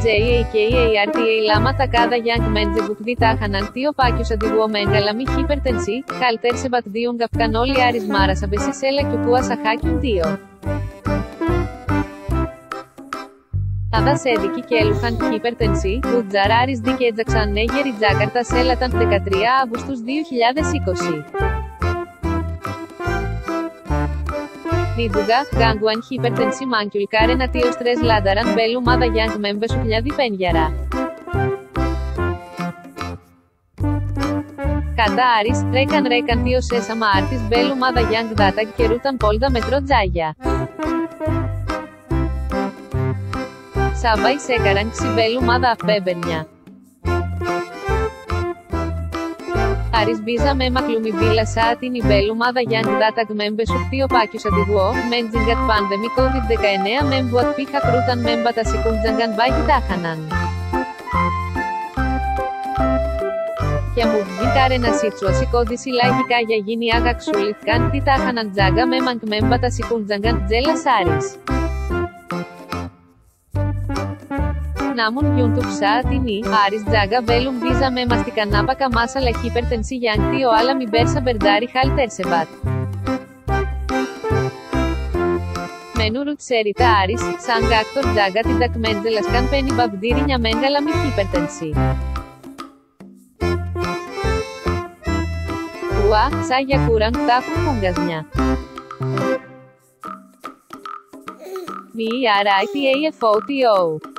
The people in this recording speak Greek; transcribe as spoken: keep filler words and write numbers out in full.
τζέι έι κέι έι αρ τι έι Lama Takada Young Menje Bukdi Tahanan Tio Pakius Adigu Omega Lami Hypertensi, Kalter Sebat Diung Afkanoli Aris Maras Abesisela Kyukua Sahakin Tio. Ada Sediki και Έλουχαν Hypertensi, Μπουτζαράρης Δίκε Τζαξανέγερη Τζάκαρτα Σέλαταν δεκατρία Αυγούστου δύο χιλιάδες είκοσι. Νίδουγα, Γκάνγκουαν Hypertensi Μάνκιουλ Κάρενα Τίος Τρες Λάνταραν Μπέλου Μάδα Young Members σου χιλιάδι πένγιαρα. Κατά Άρης, Ρέκαν Ρέκαν Τίος Έσαμα Άρτης Μπέλου Μάδα Young Δάταγ και Ρούταν Πόλτα Μετρό Τζάγια. Σάβαϊ Σέκαραν Ξιμπέλου Μάδα Αφμπέμπερνια. Άρης Μπίζα με Μακλουμιμπίλα Σάτιν Ιμπέλου Μάδα Young Δάταγ Members σου Χτίο Πάκιους Αντιγουό, Μέντζιγκατ Πάντεμι κόβιντ δεκαεννέα Μέμβουατ Πίχα Κρούταν Μέμπατα Σικούντζαγκαν Μπάγι Τάχαναν. Και μου βγήκαρε να σύτσουα σηκώδηση λάγικα για γίνει άγαξουλιθκαν τι τάχαναν τζάγκα με μανκ μέμπατα σικούντζαγκαν τζέλα Άρης. Namun YouTube saat ini, Aris Jaga belum bisa memastikan apakah masalah hipertensi yang Tio alami berasal dari hal tersebut. Menurut cerita Aris, sang aktor Jaga tidak menjelaskan penyebab dirinya mengalami hipertensi. Wah, saya kurang tahu punggasnya. B R I T A F O T O